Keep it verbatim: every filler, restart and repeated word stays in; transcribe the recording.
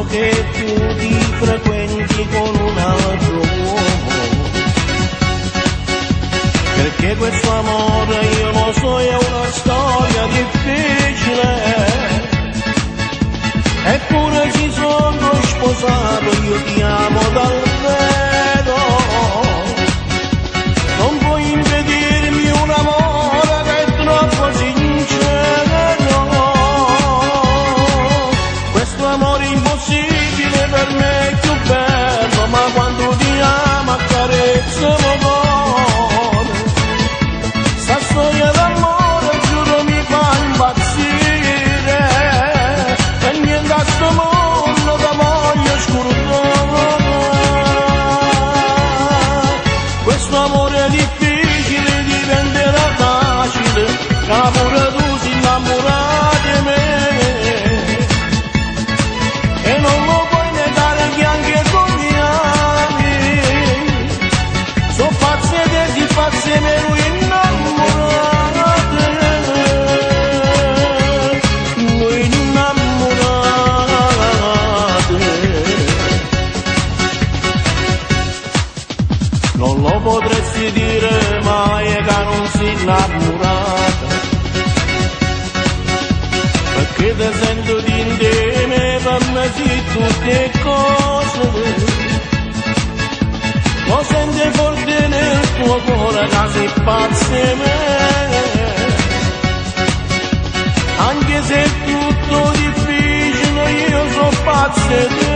che tu ti frequenti con un altro uomo, perché questo amore io lo so è una storia difficile, eppure ci sono sposato, io ti amo davvero, non puoi impedirmi un amore che è troppo sincero, questo amore impossibile per me è più bello, ma quando ti amo accarezzo lo cuore, sta storia d'amore giuro mi fa impazzire, e niente a sto mondo da voglio scordare, questo amore difficile diventerà facile, che pure tu si innamorare di me, e non lo puoi negare che anche tu mi ami, so pazze te si pazze me lui innamorate, noi innamorate, non lo potresti dire mai che non si innamorata, perché te sento di insieme per me sì tutte cose, lo senti forte nel tuo cuore che sei pazzo di me, anche se è tutto difficile io sono pazzo di te.